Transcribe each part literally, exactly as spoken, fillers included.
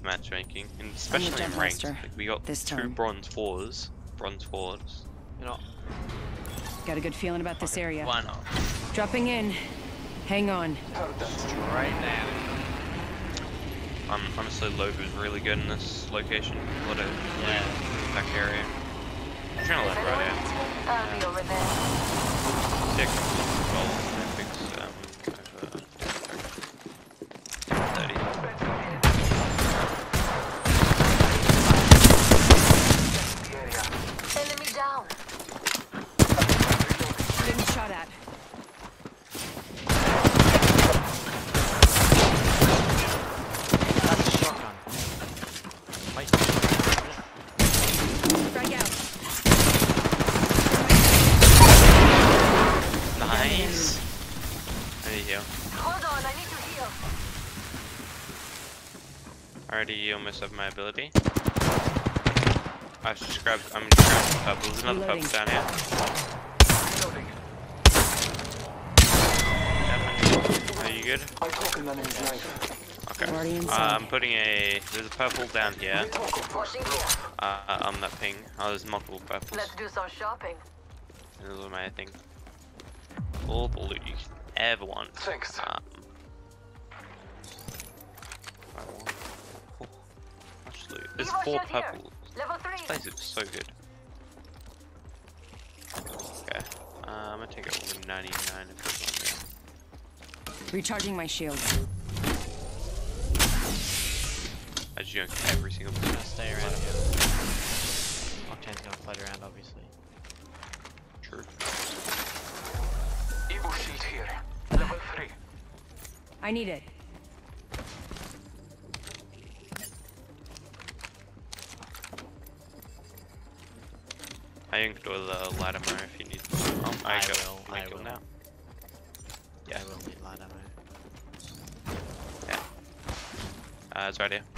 matchmaking, and especially in ranked. Like, we got this two time. bronze fours, bronze fours. You know. Got a good feeling about this Okay, area. why not? Dropping in. Hang on. Straight down. Um, honestly, Lobe is really good in this location. A lot of Yeah. back area. I'm trying to let right out. I'll be over there. Dick. Well, Olympics, um, over thirty. Enemy down. Getting shot at. That's a shotgun. Wait. Frag out. Nice. I need heal. Hold on, I need to heal. Already almost have my ability. I've just grabbed, I'm just grabbing the purple. There's another purple down here. Are you good? Okay. Uh, I'm putting a, there's a purple down here. Pushing here. Uh, on that ping. Oh, there's multiple purples. Let's do some shopping. Those are my thing. All the loot you could ever want. Thanks. Um, I want oh, much loot. There's Evo four shield here. purple. Level This three. place is so good. Okay. Uh, I'm gonna take it all ninety-nine if there's one there. Recharging my shield. I just yoink every single I'm place. gonna stay around here. Octane's gonna float around, obviously. True. Evo shield here. Level three. I need it. I yoinked with a Latimer if you need. Oh, I, I go. will, I Link him will. now. Yeah, I will need light ammo. Yeah. Uh, it's right here.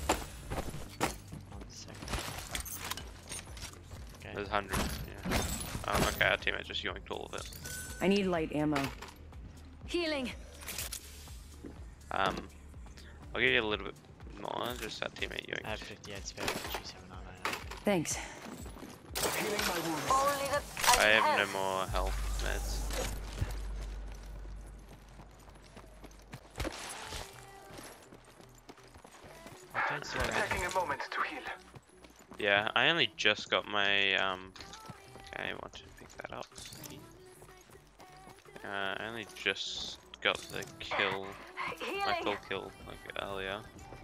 One second. Okay. There's hundreds. Yeah. Um, okay, our teammate just yoinked all of it. I need light ammo. Healing. Um, I'll give you a little bit more. Just our teammate I have yoinked. fifty-eight spare, fifty-seven nine ninety-nine. Thanks. Healing my wounds. Only the I have no more health meds. Octane's still around. Taking a moment to heal. Yeah, I only just got my um. I want to pick that up. Uh, I only just got the kill, my healing. full kill like earlier.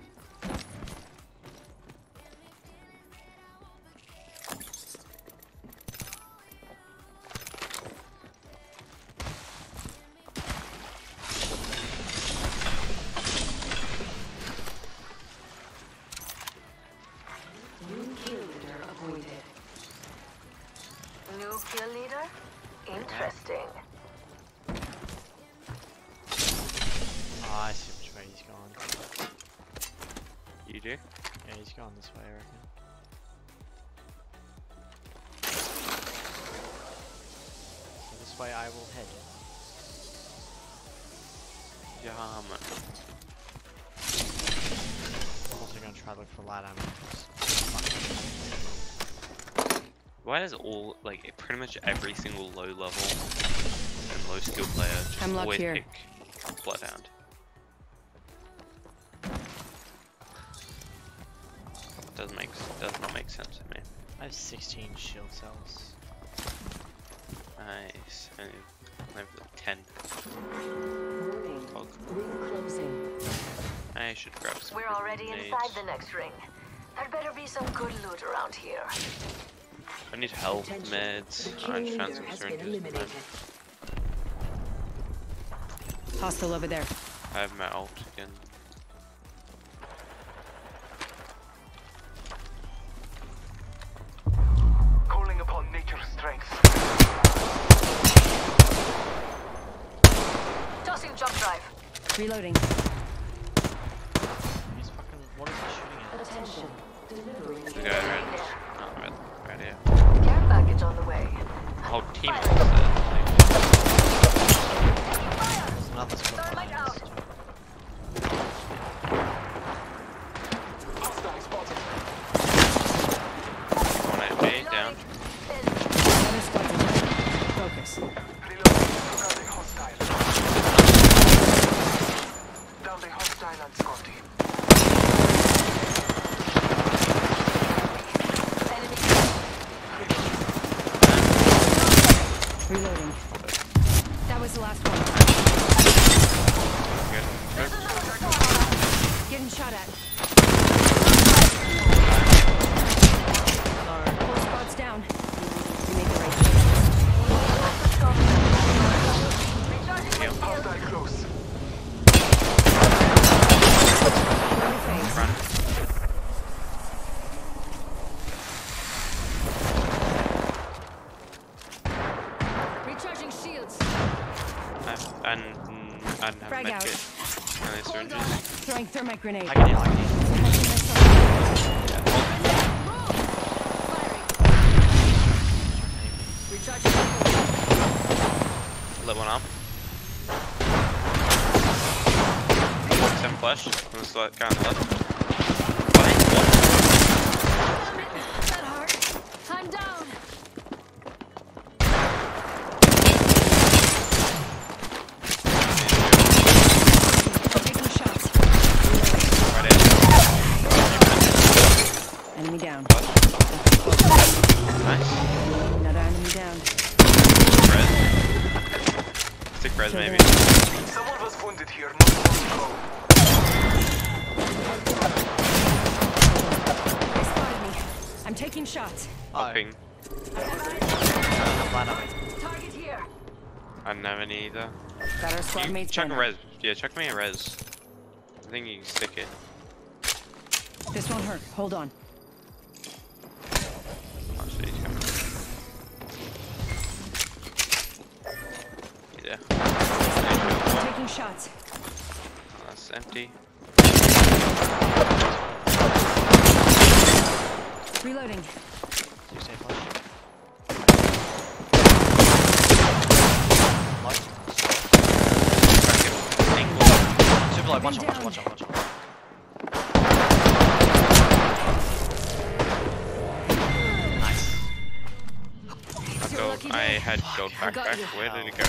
New kill leader? Interesting. Oh, I see which way he's gone. You do? Yeah, he's gone this way, I reckon. So this way I will head. Yeah, man. I'm also gonna try to look for light ammo. Why does all like pretty much every single low level and low skill player just I'm locked always here. pick Bloodhound? Doesn't make does not make sense to me. I have sixteen shield cells. Nice. I have like ten. Oh, Closing. I should grab some. We're already grenades. inside the next ring. There better be some good loot around here. I need health meds. I just found some syringes. Hostile over there. I have my ult again. Calling upon nature's strength. Tossing jump drive. Reloading. He's fucking. What is he shooting at? Attention. Delivering. The guy right, oh, right, right here. Care package on the way. Whole team is Fire. there. There's another squad Thermite behind us. out. too. And mm, I didn't have a Frag out. medkit. Only syringes. Throwing thermite grenade. I can heal, I can heal. Yeah. Recharge. Lit one up. Seven flash. On the side, guy on the left. Behind. That hurt. I'm down. Taking shots. Right in. Enemy down. Nice. Another enemy down. Res. Stick res maybe. Someone was wounded here not long ago. They spotted me. I'm taking shots. Hopping. I'm blind on me. Target here. I didn't have any either. Got our squad You mates. chuck a banner. res. Yeah, chuck me a res. I think you can stick it. This won't hurt. Hold on. Oh, shit, he's coming. Yeah. Taking shots. Oh, that's empty. Reloading. You stay flush. Super low, watch out, watch out, watch out, watch out. Nice. Gold. I had gold I got backpack. you. Where did it go?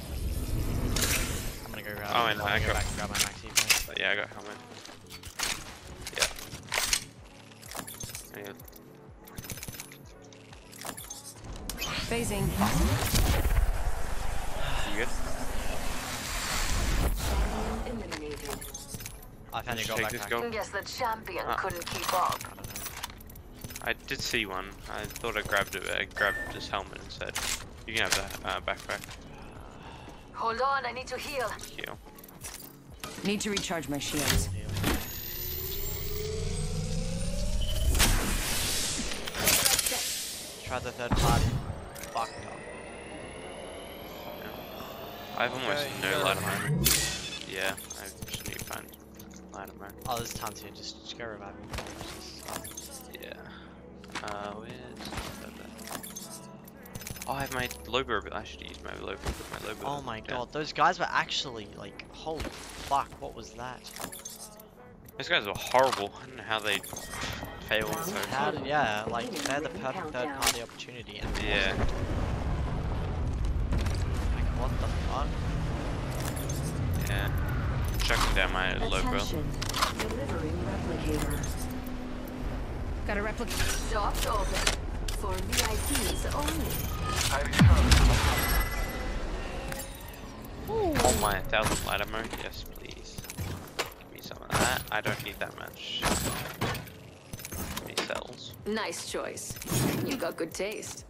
I'm gonna go grab Oh, it. and I'm I gonna go got- back and grab my maxi first. But yeah, I got helmet. Yeah. Yeah. Phasing. You good? Eliminated. I found your Just gold take this backpack. gold. Guess the champion Ah. couldn't keep up. I don't know. I did see one. I thought I grabbed it, but I grabbed his helmet instead. You can have that uh, backpack. Hold on, I need to heal. Heal. Need to recharge my shields. Heal. Try the third party. Fuck off. I have almost Okay, no you're light right. ammo. Yeah, I just need to find light ammo. Oh, there's tons here. Just, just go revive me. Just, Yeah. Uh, where's that? Oh, I have my low burb. I should use my low burb. My low burb. oh my Yeah. god, those guys were actually like, holy fuck, what was that? Those guys were horrible. I don't know how they failed so How did, yeah, like they had the perfect third party opportunity and Yeah. like what the fuck? Yeah. Chucking down my low burb. Delivering replicator. Got a replica. Shops open. For V I Ps only. I returned. Oh my thousand light ammo. Yes, please. Give me some of that. I don't need that much. Give me cells. Nice choice. You got good taste.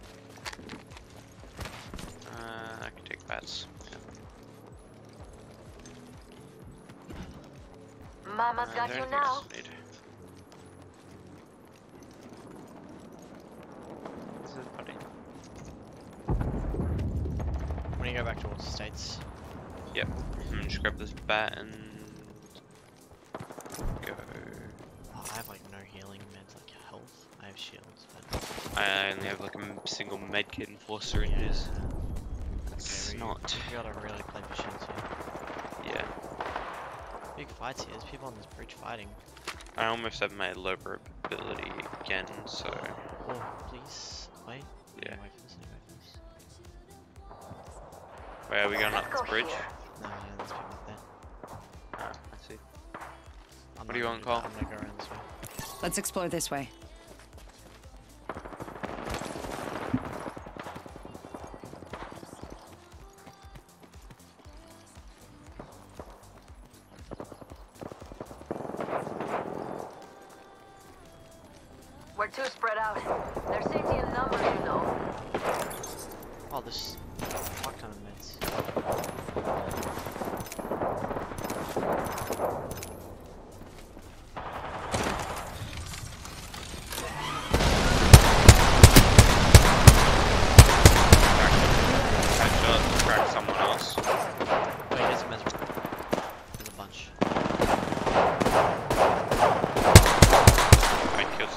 Uh, I can take bats. Mama's Uh, got is there you anything now. else I need? This is funny. When you go back towards the States, Yep. Mm, just grab this bat and go. oh, I have like no healing meds, like health. I have shields, but I only have like a m- single med kit and four syringes. yeah. It's we, not. We gotta really play the shields here. Yeah. Big fights here. There's people on this bridge fighting. I almost have my low burp ability again, so Oh, please wait. Yeah. Wait for this. Wait for this. where are we going up Let's go this bridge? here. No, yeah, there's people up there. Ah, I see. I'm What do you not want, gonna- Cole? I'm gonna go around this way. Let's explore this way. We're too spread out. There's safety in numbers, you know. Oh, this fuck ton of meds. I shot crack someone else.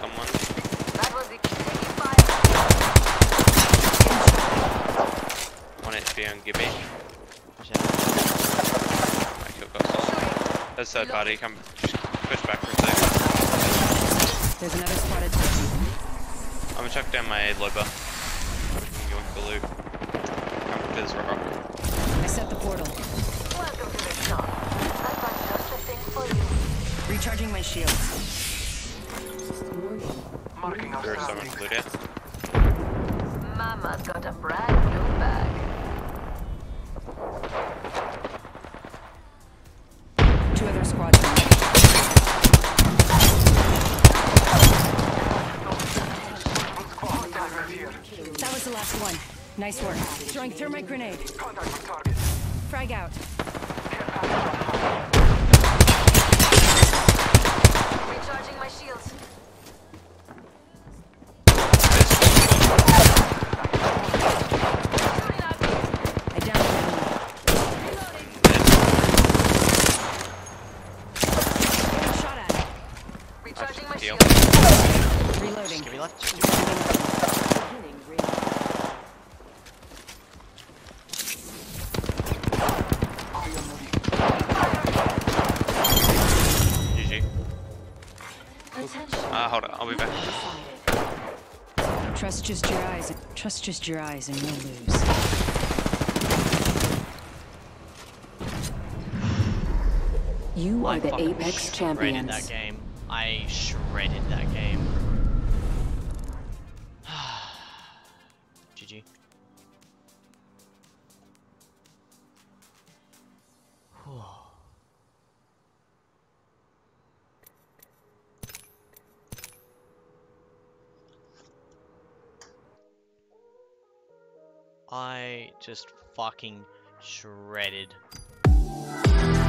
someone. That was the taking fire. One H P on Gibby. Watch out. I killed Ghost. That's third party. Come, just push back for a sec. There's another squad attacking. I'm gonna chuck down my Loba. You want the loot? Come to this rock. I set the portal. Welcome to the shop. I've got just the thing for you. Recharging my shields. Marking our There's someone surroundings. to loot out. Mama's got a brand new bag. Two other squads. Contact right here. That was the last one. Nice work. Throwing thermite grenade. Contact with target. Frag out. Recharging my shields. Shooting at me. I downed an enemy. Reloading. Getting shot at. Recharging my Deal. shields. Reloading. Give me left. G G. Ah, uh, hold on. I'll be back. Trust just your eyes. Trust just your eyes and you'll lose. You I are the fucking Apex shredded that champions. game. I shredded that game. G G. Whew. I just fucking shredded.